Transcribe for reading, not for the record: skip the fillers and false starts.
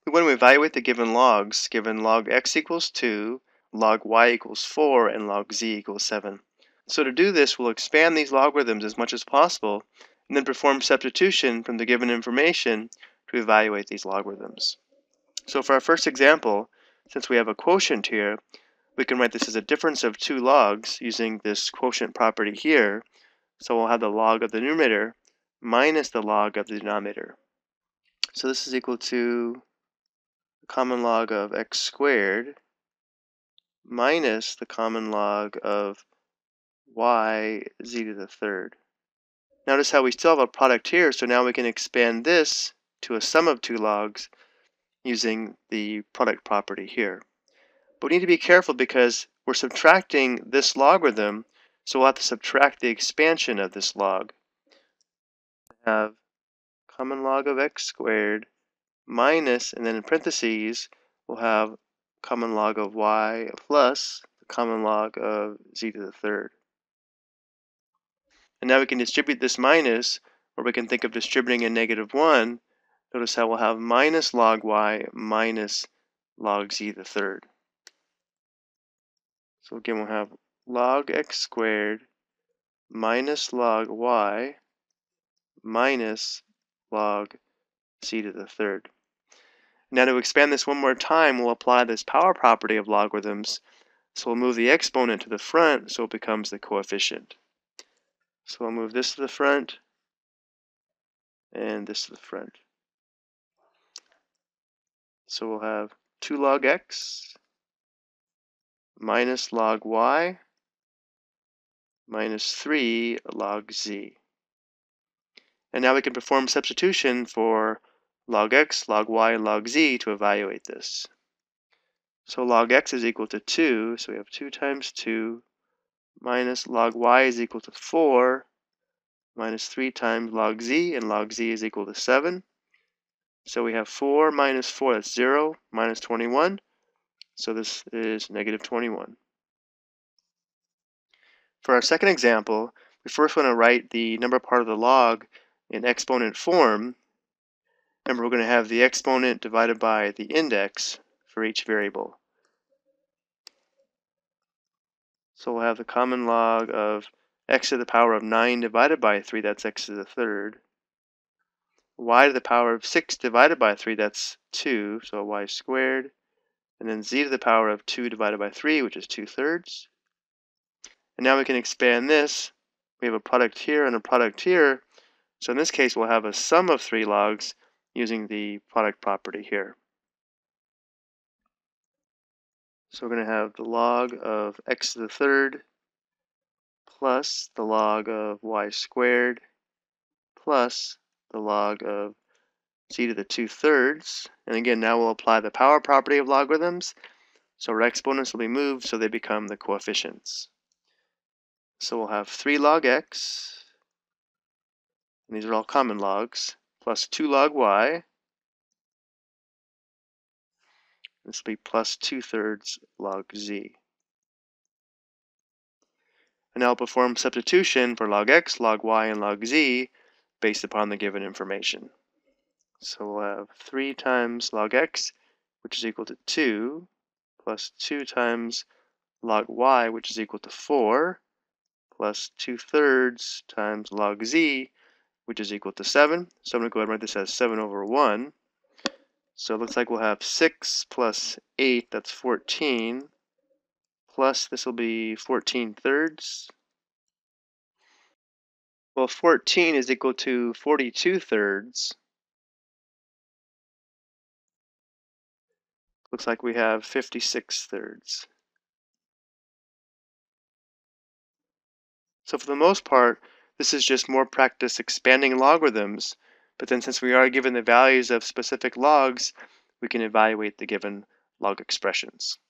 We want to evaluate the given logs, given log x equals 2, log y equals 4, and log z equals 7. So to do this, we'll expand these logarithms as much as possible, and then perform substitution from the given information to evaluate these logarithms. So for our first example, since we have a quotient here, we can write this as a difference of two logs using this quotient property here. So we'll have the log of the numerator minus the log of the denominator. So this is equal to the common log of x squared minus the common log of y z to the third. Notice how we still have a product here, so now we can expand this to a sum of two logs using the product property here. But we need to be careful because we're subtracting this logarithm, so we'll have to subtract the expansion of this log. We have common log of x squared minus, and then in parentheses, we'll have common log of y plus the common log of z to the third. And now we can distribute this minus, or we can think of distributing a -1. Notice how we'll have minus log y minus log z to the third. So again, we'll have log x squared minus log y minus log z to the third. Now to expand this one more time, we'll apply this power property of logarithms. So we'll move the exponent to the front so it becomes the coefficient. So we'll move this to the front and this to the front. So we'll have 2 log x minus log y minus 3 log z. And now we can perform substitution for log x, log y, and log z to evaluate this. So log x is equal to 2, so we have 2 times 2 minus log y is equal to 4 minus 3 times log z, and log z is equal to 7. So we have 4 minus 4, that's 0, minus 21. So this is -21. For our second example, we first want to write the number part of the log in exponent form. Remember, we're going to have the exponent divided by the index for each variable. So we'll have the common log of x to the power of 9 divided by 3, that's x to the third. Y to the power of 6 divided by 3, that's 2, so y squared. And then z to the power of 2 divided by 3, which is 2/3. And now we can expand this. We have a product here and a product here. So in this case, we'll have a sum of 3 logs using the product property here. So we're going to have the log of x to the third plus the log of y squared plus the log of z to the 2/3. And again, now we'll apply the power property of logarithms. So our exponents will be moved so they become the coefficients. So we'll have 3 log x, and these are all common logs, plus 2 log y. This will be plus 2/3 log z. And now I'll perform substitution for log x, log y, and log z based upon the given information. So we'll have 3 times log x, which is equal to 2, plus 2 times log y, which is equal to 4, plus 2/3 times log z, which is equal to 7. So I'm going to go ahead and write this as 7/1. So it looks like we'll have 6 plus 8, that's 14, plus this will be 14/3. Well, 14 is equal to 42/3. Looks like we have 56/3. So for the most part, this is just more practice expanding logarithms, but then since we are given the values of specific logs, we can evaluate the given log expressions.